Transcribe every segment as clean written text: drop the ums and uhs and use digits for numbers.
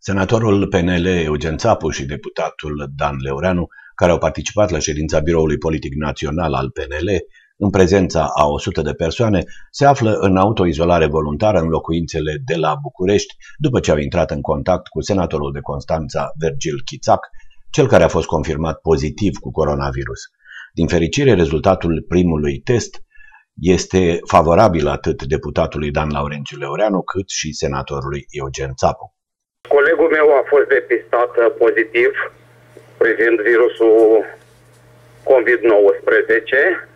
Senatorul PNL Eugen Țapu și deputatul Dan Leureanu, care au participat la ședința Biroului Politic Național al PNL, în prezența a 100 de persoane, se află în autoizolare voluntară în locuințele de la București, după ce au intrat în contact cu senatorul de Constanța, Virgil Chițac, cel care a fost confirmat pozitiv cu coronavirus. Din fericire, rezultatul primului test este favorabil atât deputatului Dan Laurențiu Leureanu, cât și senatorului Eugen Țapu. Colegul meu a fost depistat pozitiv privind virusul COVID-19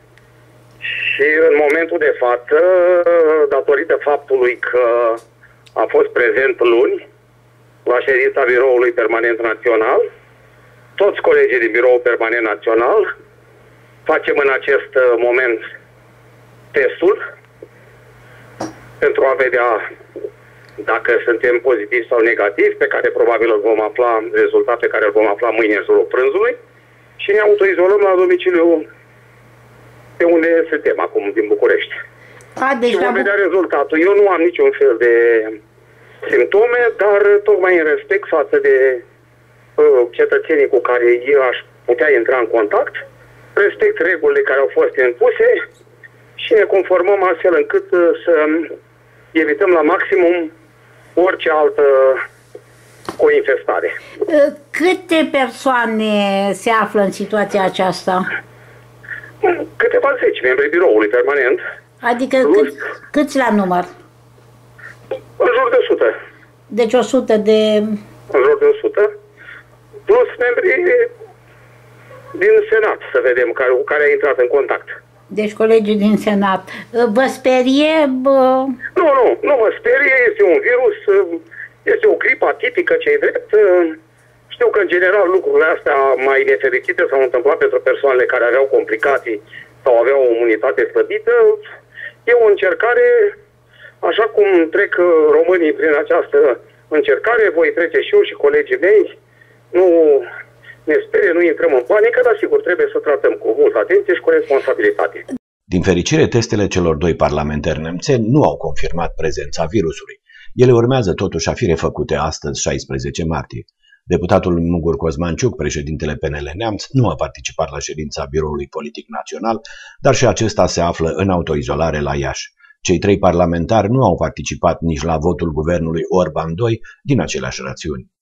și în momentul de față, datorită faptului că a fost prezent luni la ședința Biroului Permanent Național, toți colegii din Biroul Permanent Național facem în acest moment testul pentru a vedea dacă suntem pozitivi sau negativi, pe care probabil îl vom afla, rezultat pe care îl vom afla mâine în jurul prânzului, și ne autoizolăm la domiciliu pe unde suntem acum, din București. Deci și vom vedea rezultatul. Eu nu am niciun fel de simptome, dar tocmai în respect față de cetățenii cu care eu aș putea intra în contact, respect regulile care au fost impuse și ne conformăm astfel încât să evităm la maximum orice altă coinfestare. Câte persoane se află în situația aceasta? Câteva 10 membri biroului permanent. Adică câți la număr? În jur de 100. Deci 100 de... În jur de 100. Plus membrii din Senat, să vedem, cu care a intrat în contact. Deci colegii din Senat. Vă sperie? Nu mă sperie, este un virus, este o gripă atipică, ce-i drept. Știu că, în general, lucrurile astea mai nefericite s-au întâmplat pentru persoanele care aveau complicații sau aveau o imunitate slăbită. E o încercare, așa cum trec românii prin această încercare, voi trece și eu și colegii mei. Nu ne sperie, nu intrăm în panică, dar sigur trebuie să tratăm cu multă atenție și cu responsabilitate. Din fericire, testele celor doi parlamentari nemțeni nu au confirmat prezența virusului. Ele urmează totuși a fi refăcute astăzi, 16 martie. Deputatul Mugur Cosmanciuc, președintele PNL Neamț, nu a participat la ședința Biroului Politic Național, dar și acesta se află în autoizolare la Iași. Cei trei parlamentari nu au participat nici la votul guvernului Orban II din aceleași rațiuni.